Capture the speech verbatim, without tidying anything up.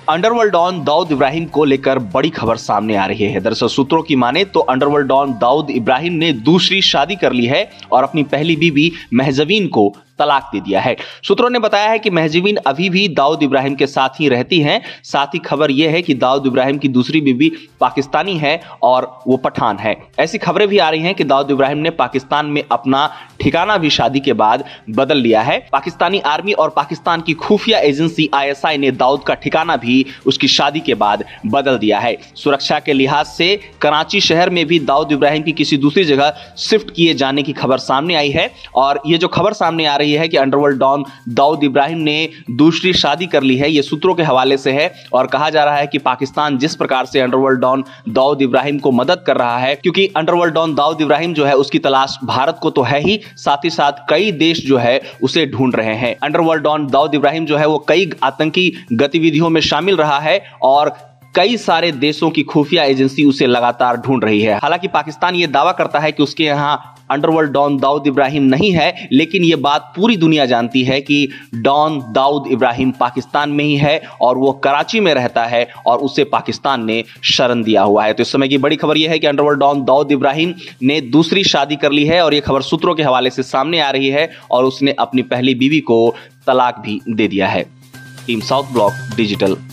Underworld don Dawood Ibrahim को लेकर बड़ी खबर सामने आ रही है। दरअसल सूत्रों की माने तो अंडरवर्ल्ड डॉन दाऊद इब्राहिम ने दूसरी शादी कर ली है और अपनी पहली बीवी महजबीन को तलाक दे दिया है। सूत्रों ने बताया है कि महजबीन अभी भी दाऊद इब्राहिम के साथ ही रहती हैं। साथ ही खबर यह है कि दाऊद इब्राहिम की दूसरी बीवी पाकिस्तानी है और वो पठान है। ऐसी खबरें भी आ रही हैं कि दाऊद इब्राहिम ने पाकिस्तान में अपना ठिकाना भी शादी के बाद बदल लिया है। पाकिस्तानी आर्मी और पाकिस्तान की खुफिया एजेंसी आई एस आई ने दाऊद का ठिकाना भी उसकी शादी के बाद बदल दिया है। सुरक्षा के लिहाज से कराची शहर में भी दाऊद इब्राहिम की किसी दूसरी जगह शिफ्ट किए जाने की खबर सामने आई है। और ये जो खबर सामने आ रही है कि अंडरवर्ल्ड डॉन दाऊद इब्राहिम ने दूसरी शादी कर ली है, ये सूत्रों के हवाले से है। और कहा जा रहा है कि पाकिस्तान जिस प्रकार से अंडरवर्ल्ड डॉन दाऊद इब्राहिम को मदद कर रहा है, क्योंकि अंडरवर्ल्ड डॉन दाऊद इब्राहिम जो है उसकी तलाश भारत को तो है ही, साथ ही साथ कई देश जो है उसे ढूंढ रहे हैं। अंडरवर्ल्ड डॉन दाऊद इब्राहिम जो है वो कई आतंकी गतिविधियों में शामिल रहा है और कई सारे देशों की खुफिया एजेंसी उसे लगातार ढूंढ रही है। हालांकि पाकिस्तान ये दावा करता है कि उसके यहां अंडरवर्ल्ड डॉन दाऊद इब्राहिम नहीं है, लेकिन ये बात पूरी दुनिया जानती है कि डॉन दाऊद इब्राहिम पाकिस्तान में ही है और वो कराची में रहता है और उसे पाकिस्तान ने शरण दिया हुआ है। तो इस समय की बड़ी खबर यह है कि अंडरवर्ल्ड डॉन दाऊद इब्राहिम ने दूसरी शादी कर ली है और यह खबर सूत्रों के हवाले से सामने आ रही है और उसने अपनी पहली बीवी को तलाक भी दे दिया है। Team south block digital.